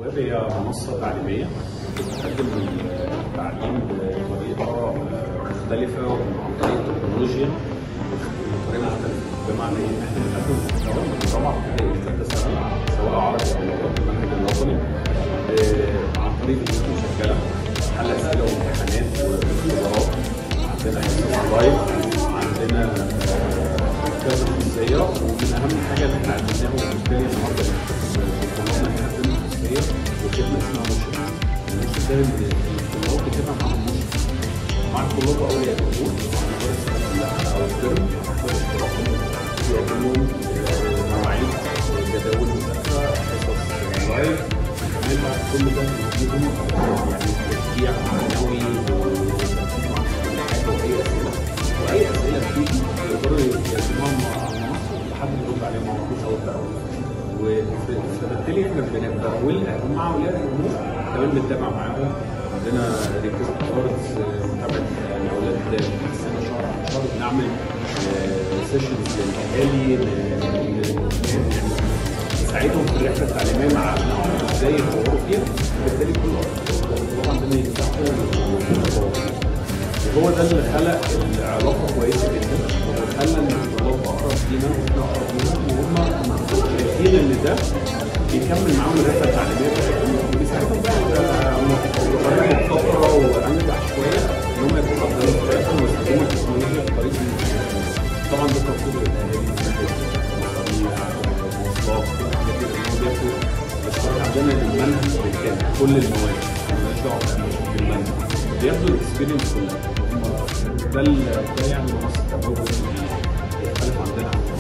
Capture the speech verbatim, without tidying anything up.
الويب هي منصة تعليمية بتقدم التعليم بطريقة مختلفة وعن طريق التكنولوجيا بطريقة مختلفة، بمعنى إن إحنا بنقدم محتوى من رابعة ابتدائي لثالثة ثانوي سواء عربي أو لغات بالمنهج الوطني عن طريق فيديوهات مسجلة، حل أسئلة وامتحانات واختبارات، عندنا حصص لايف، عندنا كذا خصوصية، ومن أهم حاجة اللي إحنا عملناها وبالتالي النهارده قناتنا إحنا عندنا خصوصية وخدمة اسمها مرشد. المرشد ده الطلاب بتبقى معاهم مرشد مع الطلاب أولياء الأمور مع مدار السنة كلها أو الترم حسب اشتراكهم، بيقدم لهم مواعيد جداول مذاكرة، حصص لايف، بنعملها كل ده بنديهم يعني تشجيع معنوي وتركيز مع كل حاجة وأي أسئلة وأي أسئلة بتيجي يقدروا يقدموها مع المنصة لحد ما يرد عليهم على طول أول بأول. وبالتالي احنا بنبقى مع اولياء الامور كمان بنتابع معاهم، عندنا ريكوست كاردز متابعه الاولاد سنه شهر عن شهر، بنعمل سيشنز للاهالي نساعدهم في الرحله التعليميه مع ابنائهم ازاي يطوروا فيها، وبالتالي كل الطلاب عندنا يفتحوا وهو ده اللي خلق العلاقه كويسه جدا وخلى ان الطلاب اقرب لينا واحنا اقرب ليهم، وهم شايفين ان ده بيكمل معاهم الرحله التعليميه بتاعتهم وبيساعدهم بقى بطريقه مبتكره وانجح شويه ان هم يبقوا قادرين في حياتهم ويستخدموا التكنولوجيا بطريقه طبعا ده ترفض الاهالي من ناحيه المواصلات كل الحاجات دي اللي هم بياخدوا الاشتراك عندنا المنهج بالكامل كل المواد مالناش دعوه بالمنهج بياخدوا الاكسبيرينس كلها. ده ده يعني منصه تبادل مختلف عندنا.